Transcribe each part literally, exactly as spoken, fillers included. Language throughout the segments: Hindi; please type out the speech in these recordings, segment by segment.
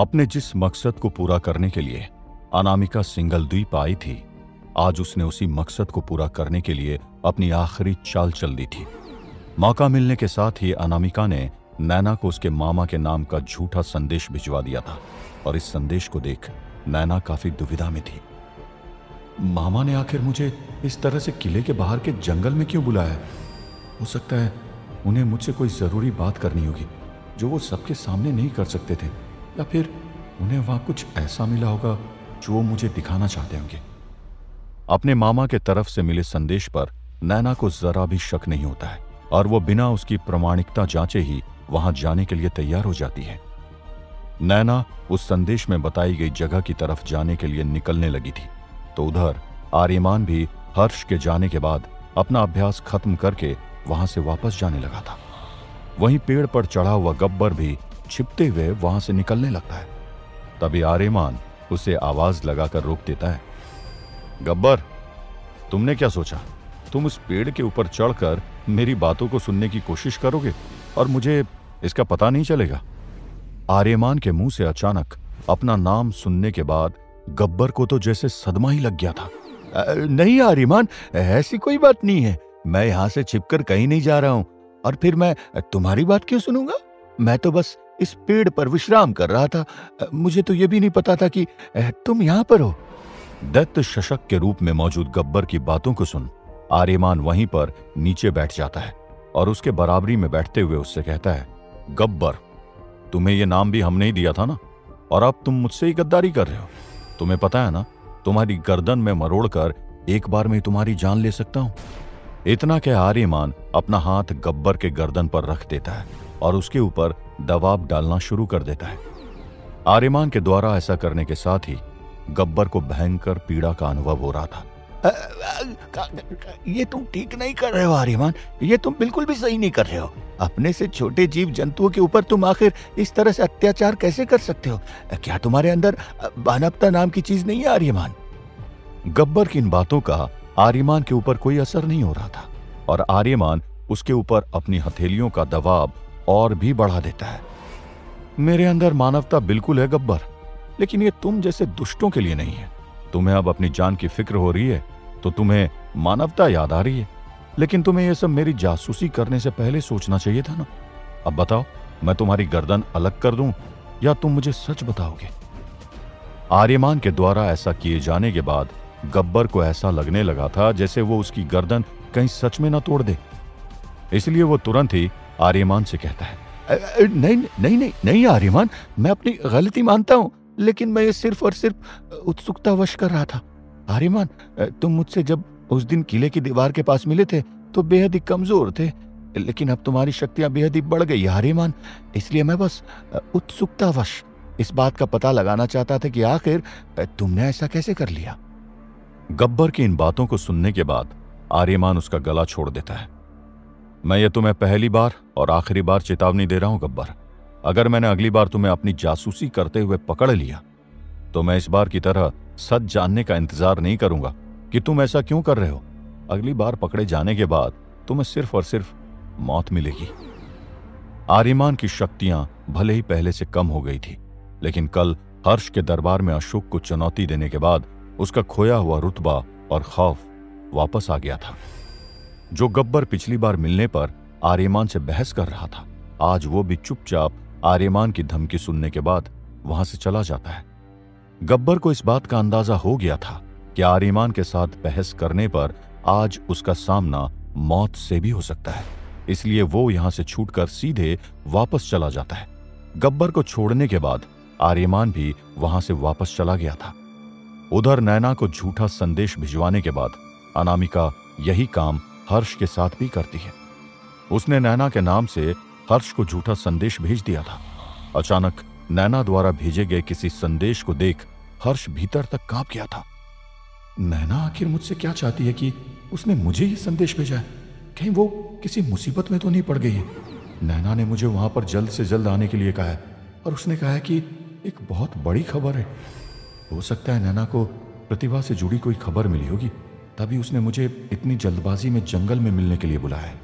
अपने जिस मकसद को पूरा करने के लिए अनामिका सिंगल द्वीप आई थी, आज उसने उसी मकसद को पूरा करने के लिए अपनी आखिरी चाल चल दी थी। मौका मिलने के साथ ही अनामिका ने नैना को उसके मामा के नाम का झूठा संदेश भिजवा दिया था और इस संदेश को देख नैना काफी दुविधा में थी। मामा ने आखिर मुझे इस तरह से किले के बाहर के जंगल में क्यों बुलाया? हो सकता है उन्हें मुझसे कोई जरूरी बात करनी होगी जो वो सबके सामने नहीं कर सकते थे, या फिर उन्हें वहां कुछ ऐसा मिला होगा जो वो मुझे दिखाना चाहते होंगे। अपने मामा के तरफ से मिले संदेश पर नैना को जरा भी शक नहीं होता है और वो बिना उसकी प्रामाणिकता जांचे ही वहां जाने के लिए तैयार हो जाती है। नैना उस संदेश में बताई गई जगह की तरफ जाने के लिए निकलने लगी थी, तो उधर आर्यमान भी हर्ष के जाने के बाद अपना अभ्यास खत्म करके वहां से वापस जाने लगा था। वहीं पेड़ पर चढ़ा हुआ गब्बर भी छिपते हुए वहां से निकलने लगता है। तभी आर्यमान उसे आवाज लगाकर रोक देता है। गब्बर, तुमने क्या सोचा? तुम उस पेड़ के ऊपर चढ़कर मेरी बातों को सुनने की कोशिश करोगे और मुझे इसका पता नहीं चलेगा? आर्यमान के मुंह से अचानक अपना नाम सुनने के बाद गब्बर को तो जैसे सदमा ही लग गया था। नहीं आर्यमान, ऐसी कोई बात नहीं है। मैं यहां से छिपकर कहीं नहीं जा रहा हूं, और फिर मैं तुम्हारी बात क्यों सुनूंगा? मैं तो बस इस पेड़ पर विश्राम कर रहा था। मुझे तो यह भी नहीं पता था कि तुम यहां पर हो। दैत्य शशक के रूप में मौजूद गब्बर की बातों को सुन आर्यमान वहीं पर नीचे बैठ जाता है और उसके बराबरी में बैठते हुए उससे कहता है, गब्बर, तुम्हें यह नाम भी हमने ही दिया था ना, और अब तुम मुझसे ही गद्दारी कर रहे हो। तुम्हें पता है ना, तुम्हारी गर्दन में मरोड़कर एक बार में तुम्हारी जान ले सकता हूं। इतना कह आर्यमान अपना हाथ गब्बर के गर्दन पर रख देता है और उसके ऊपर दबाव डालना शुरू कर देता है। आर्यमान के द्वारा ऐसा करने के साथ ही गब्बर को भयंकर पीड़ा का अनुभव हो रहा था। ये तुम ठीक नहीं कर रहे हो आर्यमान, ये तुम बिल्कुल भी सही नहीं कर रहे हो। अपने से छोटे जीव जंतुओं के ऊपर तुम आखिर इस तरह से अत्याचार कैसे कर सकते हो? क्या तुम्हारे अंदर मानवता नाम की चीज नहीं है आर्यमान? गब्बर की इन बातों का आर्यमान के ऊपर कोई असर नहीं हो रहा था और आर्यमान उसके ऊपर अपनी हथेलियों का दबाव और भी बढ़ा देता है। मेरे अंदर मानवता बिल्कुल है गब्बर, लेकिन ये तुम जैसे दुष्टों के लिए नहीं है। तुम्हें अब अपनी जान की फिक्र हो रही है तो तुम्हें मानवता याद आ रही है, लेकिन तुम्हें यह सब मेरी जासूसी करने से पहले सोचना चाहिए था ना। अब बताओ, मैं तुम्हारी गर्दन अलग कर दूं या तुम मुझे सच बताओगे? आर्यमान के द्वारा ऐसा किए जाने के बाद गब्बर को ऐसा लगने लगा था जैसे वो उसकी गर्दन कहीं सच में ना तोड़ दे, इसलिए वो तुरंत ही आर्यमान से कहता है, नहीं नहीं नहीं नहीं आर्यमान, मैं अपनी गलती मानता हूं, लेकिन मैं ये सिर्फ और सिर्फ उत्सुकतावश कर रहा था। आर्यमान, तुम मुझसे जब उस दिन किले की दीवार के पास मिले थे तो बेहद ही कमजोर थे, लेकिन अब तुम्हारी शक्तियां बेहद ही बढ़ गई आर्यमान, इसलिए मैं बस उत्सुकतावश इस बात का पता लगाना चाहता था कि आखिर तुमने ऐसा कैसे कर लिया। गब्बर की इन बातों को सुनने के बाद आर्यमान उसका गला छोड़ देता है। मैं ये तुम्हें पहली बार और आखिरी बार चेतावनी दे रहा हूं गब्बर, अगर मैंने अगली बार तुम्हें अपनी जासूसी करते हुए पकड़ लिया तो मैं इस बार की तरह सच जानने का इंतजार नहीं करूंगा कि तुम ऐसा क्यों कर रहे हो। अगली बार पकड़े जाने के बाद तुम्हें सिर्फ और सिर्फ मौत मिलेगी। आर्यमान की शक्तियां भले ही पहले से कम हो गई थी, लेकिन कल हर्ष के दरबार में अशोक को चुनौती देने के बाद उसका खोया हुआ रुतबा और खौफ वापस आ गया था। जो गब्बर पिछली बार मिलने पर आर्यमान से बहस कर रहा था, आज वो भी चुपचाप आर्यमान की धमकी सुनने के बाद वहां से चला जाता है। गब्बर को इस बात का अंदाजा हो गया था कि आर्यमान के साथ बहस करने पर आज उसका सामना मौत से भी हो सकता है, इसलिए वो यहां से छूटकर सीधे वापस चला जाता है। गब्बर को छोड़ने के बाद आर्यमान भी वहां से वापस चला गया था। उधर नैना को झूठा संदेश भिजवाने के बाद अनामिका यही काम हर्ष के साथ भी करती है। उसने नैना के नाम से हर्ष को झूठा संदेश भेज दिया था। अचानक नैना द्वारा भेजे गए किसी संदेश को देख हर्ष भीतर तक कांप गया था। नैना आखिर मुझसे क्या चाहती है कि उसने मुझे ये संदेश भेजा है? कहीं वो किसी मुसीबत में तो नहीं पड़ गई है? नैना ने मुझे वहां पर जल्द से जल्द आने के लिए कहा है और उसने कहा है कि एक बहुत बड़ी खबर है। हो सकता है नैना को प्रतिभा से जुड़ी कोई खबर मिली होगी, तभी उसने मुझे इतनी जल्दबाजी में जंगल में मिलने के लिए बुलाया है।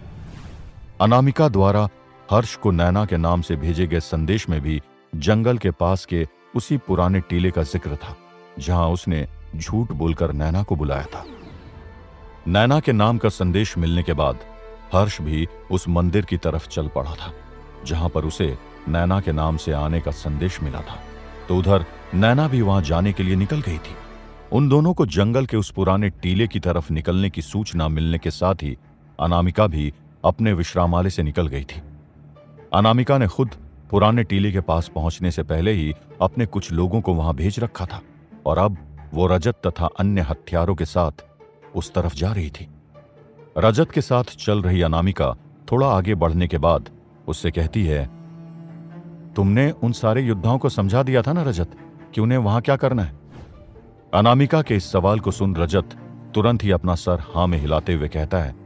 अनामिका द्वारा हर्ष को नैना के नाम से भेजे गए संदेश में भी जंगल के पास के उसी पुराने टीले का जिक्र था जहां उसने झूठ बोलकर नैना को बुलाया था। नैना के नाम का संदेश मिलने के बाद हर्ष भी उस मंदिर की तरफ चल पड़ा था जहां पर उसे नैना के नाम से आने का संदेश मिला था। तो उधर नैना भी वहां जाने के लिए निकल गई थी। उन दोनों को जंगल के उस पुराने टीले की तरफ निकलने की सूचना मिलने के साथ ही अनामिका भी अपने विश्रामालय से निकल गई थी। अनामिका ने खुद पुराने टीले के पास पहुंचने से पहले ही अपने कुछ लोगों को वहां भेज रखा था और अब वो रजत तथा अन्य हथियारों के साथ उस तरफ जा रही थी। रजत के साथ चल रही अनामिका थोड़ा आगे बढ़ने के बाद उससे कहती है, तुमने उन सारे योद्धाओं को समझा दिया था ना रजत कि उन्हें वहां क्या करना है? अनामिका के इस सवाल को सुन रजत तुरंत ही अपना सर हां में हिलाते हुए कहता है,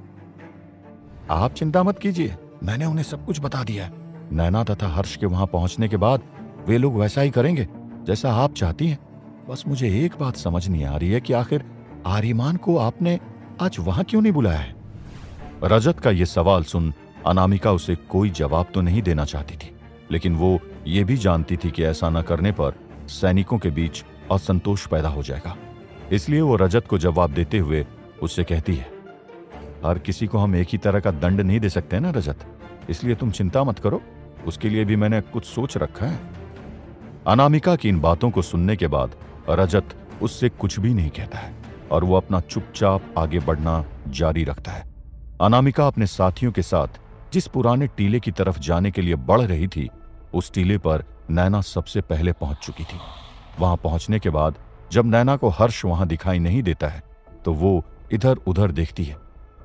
आप चिंता मत कीजिए, मैंने उन्हें सब कुछ बता दिया है। नैना तथा हर्ष के वहां पहुंचने के बाद वे लोग वैसा ही करेंगे जैसा आप चाहती हैं। बस मुझे एक बात समझ नहीं आ रही है कि आखिर आर्यमान को आपने आज वहां क्यों नहीं बुलाया है? रजत का यह सवाल सुन अनामिका उसे कोई जवाब तो नहीं देना चाहती थी, लेकिन वो ये भी जानती थी कि ऐसा न करने पर सैनिकों के बीच असंतोष पैदा हो जाएगा। इसलिए वो रजत को जवाब देते हुए उससे कहती है, हर किसी को हम एक ही तरह का दंड नहीं दे सकते ना रजत, इसलिए तुम चिंता मत करो, उसके लिए भी मैंने कुछ सोच रखा है। अनामिका की इन बातों को सुनने के बाद रजत उससे कुछ भी नहीं कहता है और वो अपना चुपचाप आगे बढ़ना जारी रखता है। अनामिका अपने साथियों के साथ जिस पुराने टीले की तरफ जाने के लिए बढ़ रही थी, उस टीले पर नैना सबसे पहले पहुंच चुकी थी। वहां पहुंचने के बाद जब नैना को हर्ष वहां दिखाई नहीं देता है तो वो इधर उधर देखती है।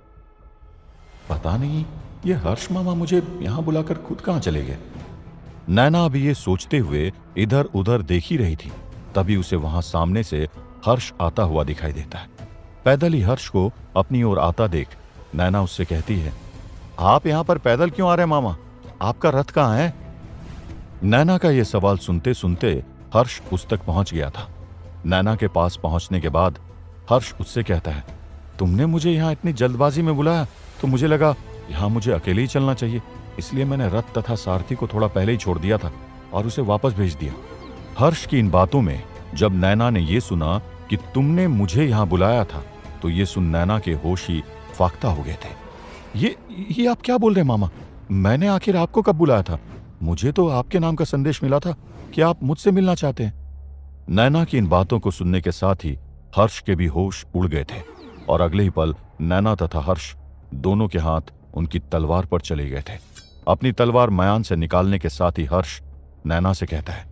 पता नहीं ये हर्ष मामा मुझे यहां बुलाकर खुद कहां चले गए। नैना अभी ये सोचते हुए इधर उधर देख ही रही थी, तभी उसे वहां सामने से हर्ष आता हुआ दिखाई देता है। पैदल ही हर्ष को अपनी ओर आता देख नैना उससे कहती है, आप यहां पर पैदल क्यों आ रहे हैं मामा, आपका रथ कहां है? नैना का यह सवाल सुनते सुनते हर्ष उस तक पहुंच गया था। नैना के पास पहुंचने के बाद हर्ष उससे कहता है, तुमने मुझे यहां इतनी जल्दबाजी में बुलाया तो मुझे लगा यहां मुझे अकेले ही चलना चाहिए, इसलिए मैंने रथ तथा सारथी को थोड़ा पहले ही छोड़ दिया था और उसे वापस भेज दिया। हर्ष की इन बातों में जब नैना ने यह सुना कि तुमने मुझे यहां बुलाया था तो ये सुन नैना के होश ही फाख्ता हो गए थे। ये ये आप क्या बोल रहे हैं मामा, मैंने आखिर आपको कब बुलाया था? मुझे तो आपके नाम का संदेश मिला था कि आप मुझसे मिलना चाहते हैं। नैना की इन बातों को सुनने के साथ ही हर्ष के भी होश उड़ गए थे और अगले ही पल नैना तथा हर्ष दोनों के हाथ उनकी तलवार पर चले गए थे। अपनी तलवार मयान से निकालने के साथ ही हर्ष नैना से कहता है,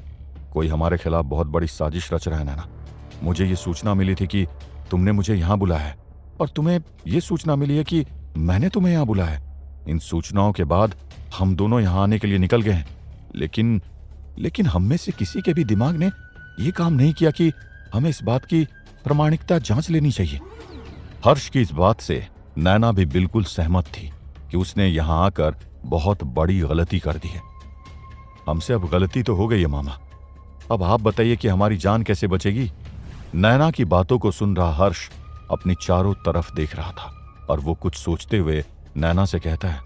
कोई हमारे खिलाफ बहुत बड़ी साजिश रच रहा है नैना। मुझे ये सूचना मिली थी कि तुमने मुझे यहां बुलाया है और तुम्हें यह सूचना मिली है कि मैंने तुम्हें यहां बुलाया है। इन सूचनाओं के बाद हम दोनों यहां आने के लिए निकल गए हैं, लेकिन लेकिन हम में से किसी के भी दिमाग ने यह काम नहीं किया कि हमें इस बात की प्रामाणिकता जांच लेनी चाहिए। हर्ष की इस बात से नैना भी बिल्कुल सहमत थी कि उसने यहां आकर बहुत बड़ी गलती कर दी है। हमसे अब गलती तो हो गई है मामा, अब आप बताइए कि हमारी जान कैसे बचेगी? नैना की बातों को सुन रहा हर्ष अपनी चारों तरफ देख रहा था और वो कुछ सोचते हुए नैना से कहता है,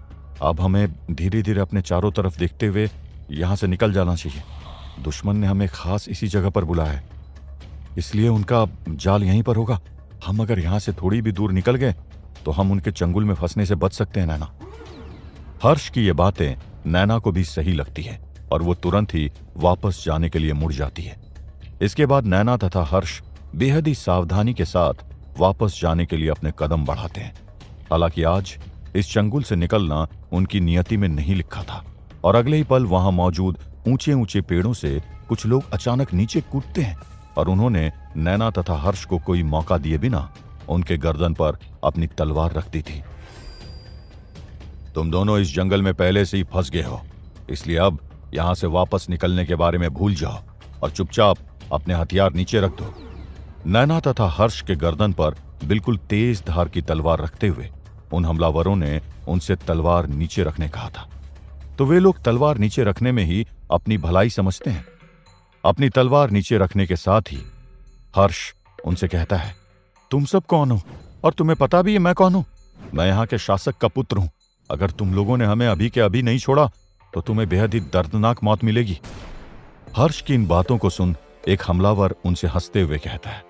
अब हमें धीरे धीरे अपने चारों तरफ देखते हुए यहां से निकल जाना चाहिए। दुश्मन ने हमें खास इसी जगह पर बुलाया है, इसलिए उनका जाल यहीं पर होगा। हम अगर यहां से थोड़ी भी दूर निकल गए तो हम उनके चंगुल में फंसने से बच सकते हैं नैना। हर्ष की ये बातें नैना को भी सही लगती है और वो तुरंत ही वापस जाने के लिए मुड़ जाती है। इसके बाद नैना तथा हर्ष बेहद ही सावधानी के साथ वापस जाने के लिए अपने कदम बढ़ाते हैं। हालांकि आज इस चंगुल से निकलना उनकी नियति में नहीं लिखा था और अगले ही पल वहां मौजूद ऊंचे ऊंचे पेड़ों से कुछ लोग अचानक नीचे कूदते हैं और उन्होंने नैना तथा हर्ष को कोई मौका दिए बिना उनके गर्दन पर अपनी तलवार रख दी थी। तुम दोनों इस जंगल में पहले से ही फंस गए हो, इसलिए अब यहां से वापस निकलने के बारे में भूल जाओ और चुपचाप अपने हथियार नीचे रख दो। नैना तथा हर्ष के गर्दन पर बिल्कुल तेज धार की तलवार रखते हुए उन हमलावरों ने उनसे तलवार नीचे रखने कहा था। तो वे लोग तलवार नीचे रखने में ही अपनी भलाई समझते हैं। अपनी तलवार नीचे रखने के साथ ही हर्ष उनसे कहता है, तुम सब कौन हो और तुम्हें पता भी है मैं कौन हूं? मैं यहां के शासक का पुत्र हूं। अगर तुम लोगों ने हमें अभी के अभी नहीं छोड़ा तो तुम्हें बेहद ही दर्दनाक मौत मिलेगी। हर्ष की इन बातों को सुन एक हमलावर उनसे हंसते हुए कहता है,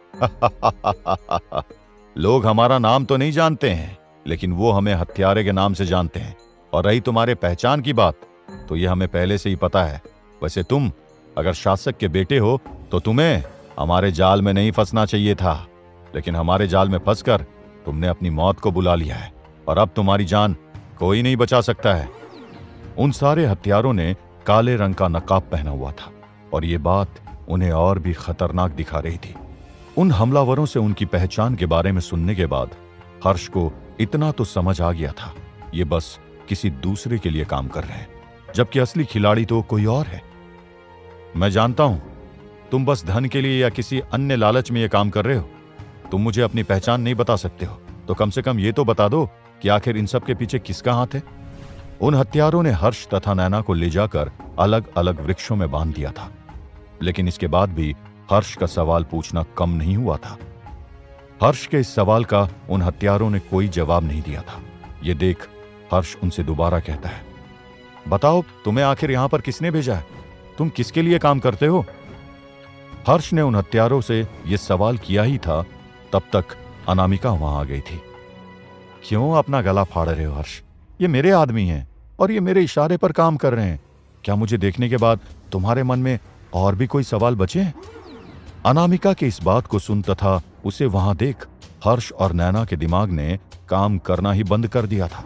लोग हमारा नाम तो नहीं जानते हैं, लेकिन वो हमें हत्यारे के नाम से जानते हैं। और रही तुम्हारे पहचान की बात, तो ये हमें पहले से ही पता है। वैसे तुम अगर शासक के बेटे हो तो तुम्हें हमारे जाल में नहीं फंसना चाहिए था, लेकिन हमारे जाल में फंसकर तुमने अपनी मौत को बुला लिया है, और अब तुम्हारी जान कोई नहीं बचा सकता है। उन सारे हत्यारों ने काले रंग का नकाब पहना हुआ था, और ये बात उन्हें और भी खतरनाक दिखा रही थी। उन हमलावरों से उनकी पहचान के बारे में सुनने के बाद हर्ष को इतना तो समझ आ गया था, ये बस किसी दूसरे के लिए काम कर रहे हैं, जबकि असली खिलाड़ी तो कोई और है। मैं जानता हूं तुम बस धन के लिए या किसी अन्य लालच में यह काम कर रहे हो। तुम मुझे अपनी पहचान नहीं बता सकते हो, तो कम से कम ये तो बता दो कि आखिर इन सब के पीछे किसका हाथ है। उन हत्यारों ने हर्ष तथा नैना को ले जाकर अलग अलग वृक्षों में बांध दिया था, लेकिन इसके बाद भी हर्ष का सवाल पूछना कम नहीं हुआ था। हर्ष के इस सवाल का उन हत्यारों ने कोई जवाब नहीं दिया था। ये देख हर्ष उनसे दोबारा कहता है, बताओ तुम्हें आखिर यहां पर किसने भेजा है? तुम किसके लिए काम करते हो? हर्ष ने उन हत्यारों से यह सवाल किया ही था, तब तक अनामिका वहां आ गई थी। क्यों अपना गला फाड़ रहे हो हर्ष? ये मेरे आदमी हैं और ये मेरे इशारे पर काम कर रहे हैं। क्या मुझे देखने के बाद तुम्हारे मन में और भी कोई सवाल बचे हैं? अनामिका की इस बात को सुन तथा उसे वहां देख हर्ष और नैना के दिमाग ने काम करना ही बंद कर दिया था।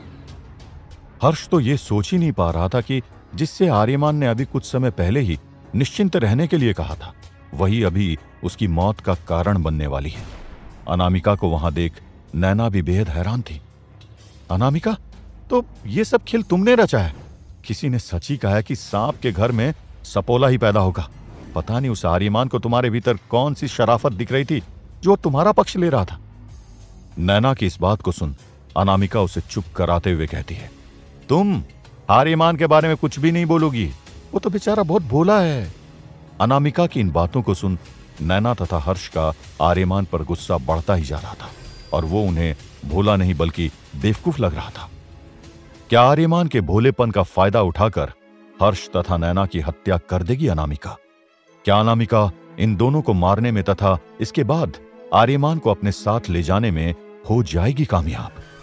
हर्ष तो ये सोच ही नहीं पा रहा था कि जिससे आर्यमान ने अभी कुछ समय पहले ही निश्चिंत रहने के लिए कहा था, वही अभी उसकी मौत का कारण बनने वाली है। अनामिका को वहां देख नैना भी बेहद हैरान थी। अनामिका, तो ये सब खेल तुमने रचा है? किसी ने सच ही कहा है कि सांप के घर में सपोला ही पैदा होगा। पता नहीं उस आर्यमान को तुम्हारे भीतर कौन सी शराफत दिख रही थी जो तुम्हारा पक्ष ले रहा था। नैना की इस बात को सुन अनामिका उसे चुप कराते हुए कहती है, तुम आर्यमान के बारे में कुछ भी नहीं बोलोगी, वो तो बेचारा बहुत भोला है। अनामिका की इन बातों को सुन नैना तथा हर्ष का आर्यमान पर गुस्सा बढ़ता ही जा रहा था, और वो उन्हें भोला नहीं बल्कि बेवकूफ लग रहा था। क्या आर्यमान के भोलेपन का फायदा उठाकर हर्ष तथा नैना की हत्या कर देगी अनामिका? क्या अनामिका इन दोनों को मारने में तथा इसके बाद आर्यमान को अपने साथ ले जाने में हो जाएगी कामयाब?